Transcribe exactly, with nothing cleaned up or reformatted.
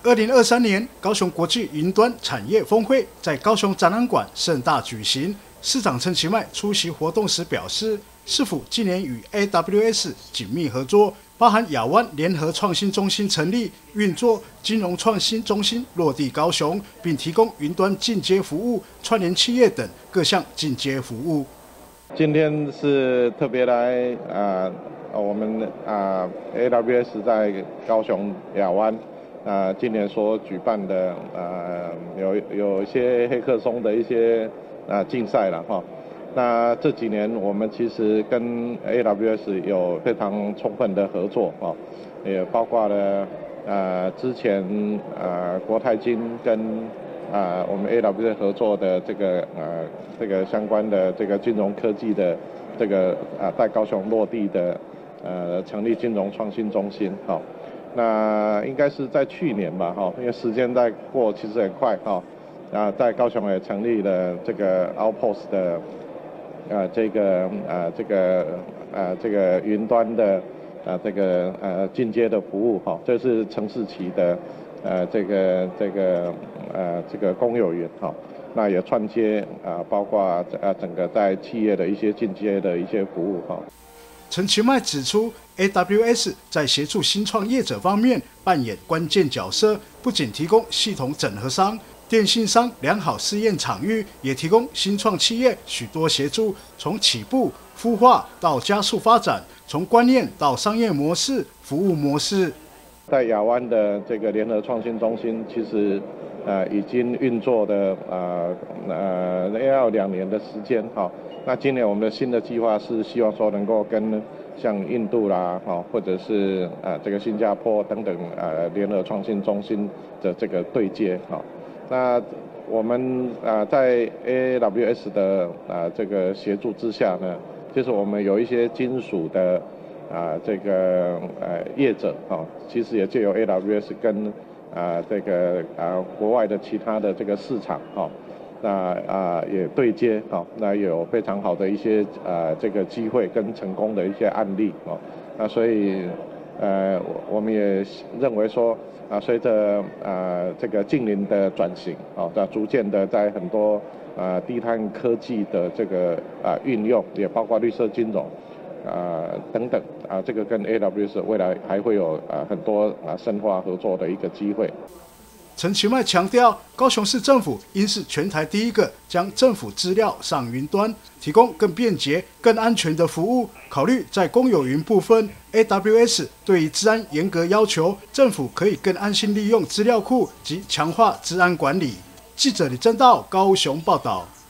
二零二三年高雄国际云端产业峰会在高雄展览馆盛大举行。市长陈其迈出席活动时表示，市府今年与 A W S 紧密合作，包含亚湾联合创新中心成立运作，金融创新中心落地高雄，并提供云端进阶服务、串联企业等各项进阶服务。 今天是特别来啊、呃，我们啊、呃、A W S 在高雄亚湾啊、呃，今年所举办的啊、呃、有有一些黑客松的一些啊竞赛了哈。那这几年我们其实跟 A W S 有非常充分的合作哈，也包括了呃之前呃国泰金跟啊、呃、我们 A W S 合作的这个呃这个相关的这个金融科技的这个啊、呃、在高雄落地的呃成立金融创新中心哈。那应该是在去年吧哈，因为时间在过其实很快哈。啊，在高雄也成立了这个 Outpost 的。呃，这个呃，这个呃，这个云端的呃，这个呃进阶的服务哈，这是城市级的呃，这个这个呃，这个公有云哈，那也串接啊、呃，包括呃整个在企业的一些进阶的一些服务哈。 陈其迈指出 ，A W S 在协助新创业者方面扮演关键角色，不仅提供系统整合商。电信商良好试验场域，也提供新创企业许多协助，从起步、孵化到加速发展，从观念到商业模式、服务模式。 在亚湾的这个联合创新中心，其实呃已经运作的呃呃要两年的时间哈。那今年我们的新的计划是希望说能够跟像印度啦哈，或者是呃这个新加坡等等呃联合创新中心的这个对接哈。那我们啊、呃、在 A W S 的啊、呃、这个协助之下呢，就是我们有一些金属的啊、呃、这个呃业者啊、哦，其实也借由 A W S 跟啊、呃、这个啊、呃、国外的其他的这个市场哈、哦，那啊、呃、也对接哈、哦，那有非常好的一些啊、呃、这个机会跟成功的一些案例哦，那所以呃我们也认为说。啊，随着啊这个近邻的转型，啊，那逐渐的在很多啊低碳科技的这个啊运用，也包括绿色金融啊等等啊，这个跟 A W S 未来还会有啊很多啊深化合作的一个机会。 陈其迈强调，高雄市政府应是全台第一个将政府资料上云端，提供更便捷、更安全的服务。考虑在公有云部分 ，A W S 对于治安严格要求，政府可以更安心利用资料库及强化治安管理。记者李正道高雄报道。